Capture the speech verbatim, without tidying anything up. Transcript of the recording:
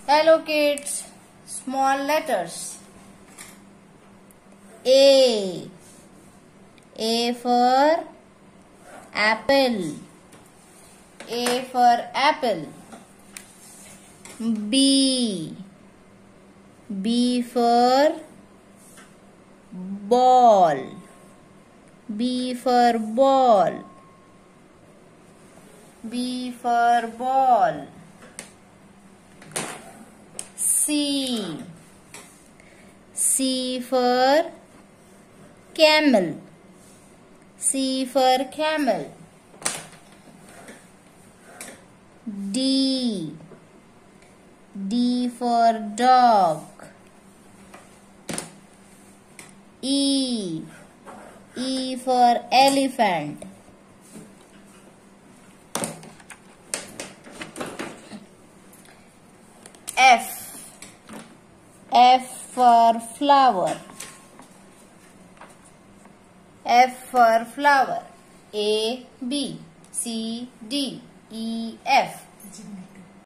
Hello kids, small letters. A. A for apple. A for apple. B. B for ball. B for ball. B for ball. C. C for camel. C for camel. D. D for dog. E. E for elephant. F. F for flower. F for flower. A, B, C, D, E, F.